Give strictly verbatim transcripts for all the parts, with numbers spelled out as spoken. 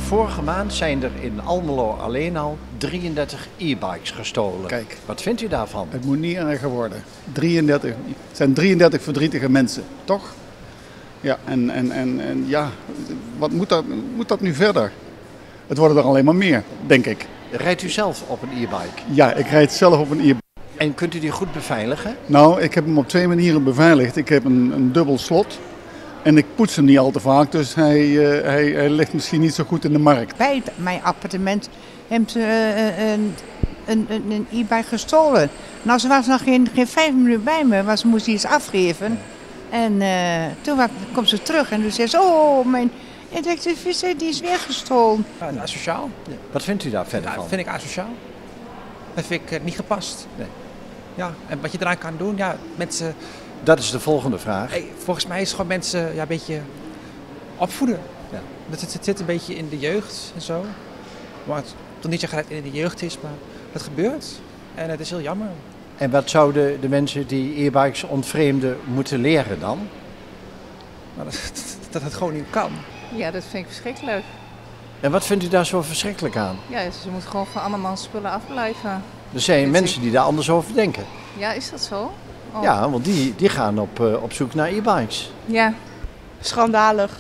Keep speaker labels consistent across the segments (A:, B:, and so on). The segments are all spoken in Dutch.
A: vorige maand zijn er in Almelo alleen al drieëndertig e-bikes gestolen.
B: Kijk.
A: Wat vindt u daarvan?
B: Het moet niet erger worden. drieëndertig, het zijn drieëndertig verdrietige mensen, toch? Ja, en, en, en, en ja, wat moet dat, moet dat nu verder? Het worden er alleen maar meer, denk ik.
A: Rijdt u zelf op een e-bike?
B: Ja, ik rijd zelf op een e-bike.
A: En kunt u die goed beveiligen?
B: Nou, ik heb hem op twee manieren beveiligd. Ik heb een, een dubbel slot. En ik poets hem niet al te vaak, dus hij, uh, hij, hij ligt misschien niet zo goed in de markt.
C: Bij mijn appartement hebben ze uh, een, een, een, een e-bike gestolen. Nou, ze was nog geen, geen vijf minuten bij me, want ze moest iets afgeven. En uh, toen was, komt ze terug en toen zei ze, oh, mijn elektrische fiets die is weer gestolen.
D: Ja, asociaal.
A: Ja. Wat vindt u daar verder
D: Ja,
A: van?
D: dat vind ik asociaal. Dat vind ik uh, niet gepast.
A: Nee.
D: Ja, en wat je eraan kan doen, ja, mensen...
A: Dat is de volgende vraag.
D: Hey, volgens mij is het gewoon mensen ja, een beetje opvoeden.
A: Ja.
D: Dat het, het zit een beetje in de jeugd en zo. Maar het toch niet zeggen dat het in de jeugd is, maar het gebeurt. En het is heel jammer.
A: En wat zouden de mensen die e-bikes ontvreemden moeten leren dan?
D: Maar dat, dat het gewoon niet kan.
E: Ja, dat vind ik verschrikkelijk.
A: En wat vindt u daar zo verschrikkelijk aan?
E: Ja, ze moeten gewoon van andermans spullen afblijven.
A: Er zijn
E: Weet
A: mensen
E: ik.
A: die daar anders over denken.
E: Ja, is dat zo? Oh.
A: Ja, want die, die gaan op, uh, op zoek naar e-bikes.
E: Ja.
F: Schandalig.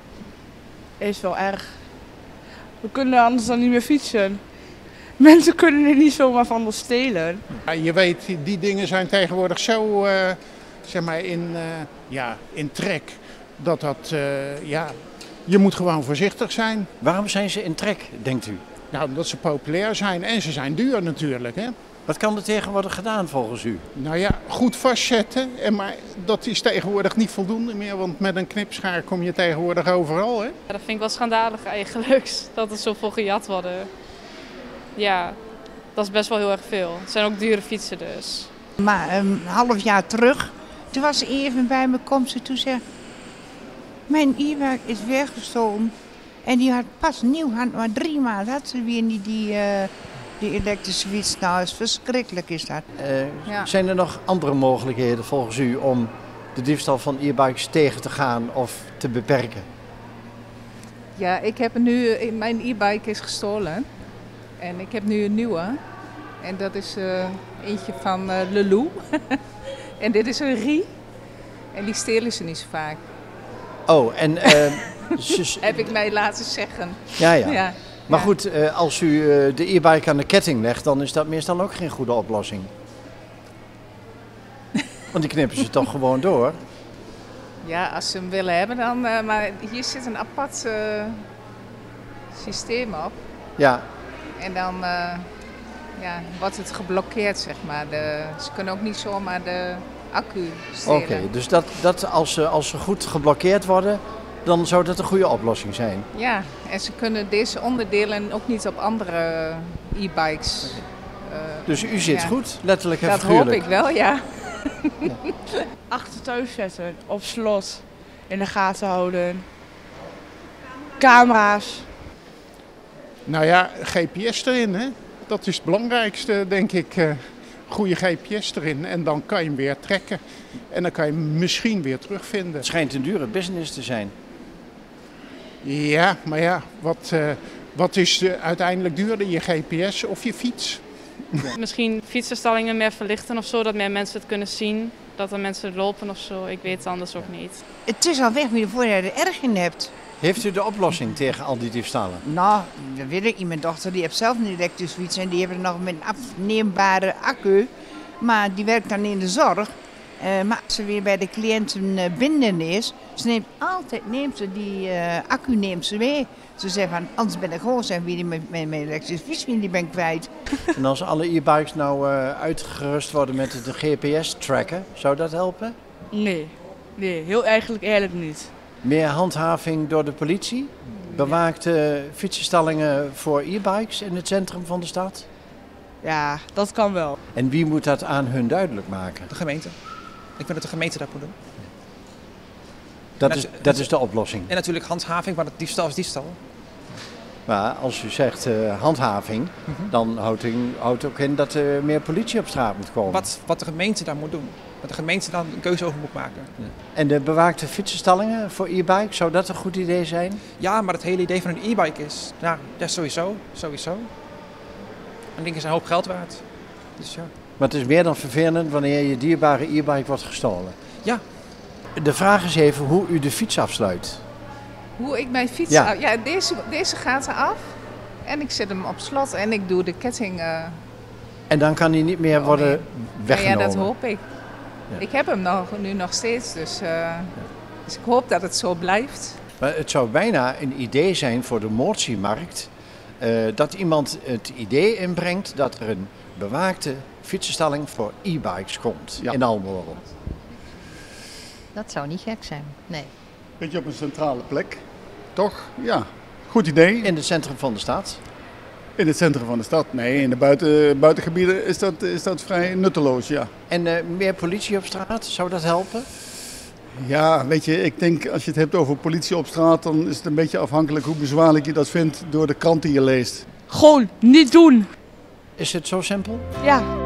F: Is wel erg. We kunnen anders dan niet meer fietsen. Mensen kunnen er niet zomaar van ons stelen.
G: Ja, je weet, die dingen zijn tegenwoordig zo uh, zeg maar in, uh, ja, in trek dat dat, uh, ja, je moet gewoon voorzichtig zijn.
A: Waarom zijn ze in trek, denkt u?
G: Nou, omdat ze populair zijn en ze zijn duur natuurlijk, hè.
A: Wat kan er tegen worden gedaan volgens u?
G: Nou ja, goed vastzetten, en maar dat is tegenwoordig niet voldoende meer, want met een knipschaar kom je tegenwoordig overal, hè.
H: Ja, dat vind ik wel schandalig eigenlijk, dat er zoveel gejat worden. Ja, dat is best wel heel erg veel. Het zijn ook dure fietsen dus.
C: Maar een half jaar terug, toen was ze even bij me, komt ze toe zei, mijn e-bike is weer gestolen. En die had pas nieuw, had maar drie maanden had ze weer niet die, uh, die elektrische fiets. Nou, is verschrikkelijk is dat.
A: Uh,
E: Ja.
A: Zijn er nog andere mogelijkheden volgens u om de diefstal van e-bikes tegen te gaan of te beperken?
E: Ja, ik heb nu, mijn e-bike is gestolen. En ik heb nu een nieuwe. En dat is uh, eentje van uh, Lelou. En dit is een Rie. En die stelen ze niet zo vaak.
A: Oh, en... Uh, zus...
E: Heb ik mij laten zeggen.
A: Ja, ja.
E: Ja.
A: Maar
E: Ja.
A: goed, uh, als u uh, de e-bike aan de ketting legt, dan is dat meestal ook geen goede oplossing. Want die knippen ze toch gewoon door.
E: Ja, als ze hem willen hebben dan. Uh, maar hier zit een apart uh, systeem op.
A: Ja,
E: En dan uh, ja, wordt het geblokkeerd, zeg maar. De, ze kunnen ook niet zomaar de accu stelen.
A: oké. Okay, dus dat, dat als, ze, als ze goed geblokkeerd worden, dan zou dat een goede oplossing zijn.
E: Ja, en ze kunnen deze onderdelen ook niet op andere e-bikes. Uh,
A: Dus u zit
E: ja.
A: goed, letterlijk en
E: Dat hoop
A: figuurlijk.
E: ik wel, ja.
F: Achter thuis zetten, op slot, in de gaten houden. Camera's.
G: Nou ja, G P S erin, hè. Dat is het belangrijkste, denk ik. Uh, goede G P S erin en dan kan je hem weer trekken. En dan kan je hem misschien weer terugvinden.
A: Het schijnt een dure business te zijn.
G: Ja, maar ja, wat, uh, wat is uh, uiteindelijk duurder, je G P S of je fiets?
H: Misschien fietsenstallingen meer verlichten of zo, dat meer mensen het kunnen zien. Dat er mensen lopen of zo, ik weet het anders ook niet.
C: Het is al weg voor je er erg in hebt.
A: Heeft u de oplossing tegen al die diefstallen?
C: Nou, dat weet ik niet. Mijn dochter die heeft zelf een elektrische fiets en die heeft nog met een afneembare accu. Maar die werkt dan in de zorg. Uh, maar als ze weer bij de cliënten uh, binnen is, ze neemt altijd neemt ze die uh, accu neemt ze mee. Ze zegt van, anders ben ik gewoon zijn wie met mijn elektrische fiets die ben ik kwijt.
A: En als alle e-bikes nou uh, uitgerust worden met de G P S-tracker, zou dat helpen?
F: Nee, nee, heel eigenlijk eerlijk niet.
A: Meer handhaving door de politie? Bewaakte fietsenstallingen voor e-bikes in het centrum van de stad?
F: Ja, dat kan wel.
A: En wie moet dat aan hun duidelijk maken?
D: De gemeente. Ik vind dat de gemeente dat moet doen.
A: Dat
D: En
A: is,
D: natu-
A: dat is de oplossing.
D: En natuurlijk handhaving, maar het diefstal is diefstal.
A: Maar als u zegt uh, handhaving, mm-hmm. dan houdt u houdt ook in dat er meer politie op straat moet komen.
D: Wat, wat de gemeente daar moet doen. Wat de gemeente dan een keuze over moet maken.
A: Ja. En de bewaakte fietsenstallingen voor e-bike, zou dat een goed idee zijn?
D: Ja, maar het hele idee van een e-bike is, nou, ja, sowieso, sowieso. En dingen zijn een hoop geld waard. Dus ja.
A: Maar het is meer dan vervelend wanneer je dierbare e-bike wordt gestolen.
D: Ja.
A: De vraag is even hoe u de fiets afsluit.
E: Hoe ik mijn fiets...
A: Ja,
E: ja deze, deze gaat eraf. En ik zet hem op slot en ik doe de ketting... Uh...
A: En dan kan hij niet meer
E: oh,
A: worden
E: nee.
A: weggenomen?
E: Ja, dat hoop ik. Ja. Ik heb hem nog, nu nog steeds, dus, uh, ja. dus ik hoop dat het zo blijft.
A: Maar het zou bijna een idee zijn voor de motiemarkt... Uh, dat iemand het idee inbrengt dat er een bewaakte fietsenstalling voor e-bikes komt ja. in Almere.
I: Dat zou niet gek zijn, nee.
B: Beetje op een centrale plek, toch? Ja, goed idee.
A: In het centrum van de stad?
B: In het centrum van de stad, nee. In de buiten, buitengebieden is dat, is dat vrij nutteloos, ja.
A: En uh, meer politie op straat, zou dat helpen?
B: Ja, weet je, ik denk als je het hebt over politie op straat, dan is het een beetje afhankelijk hoe bezwaarlijk je dat vindt door de krant die je leest.
F: Gewoon niet doen.
A: Is het zo simpel?
F: Ja.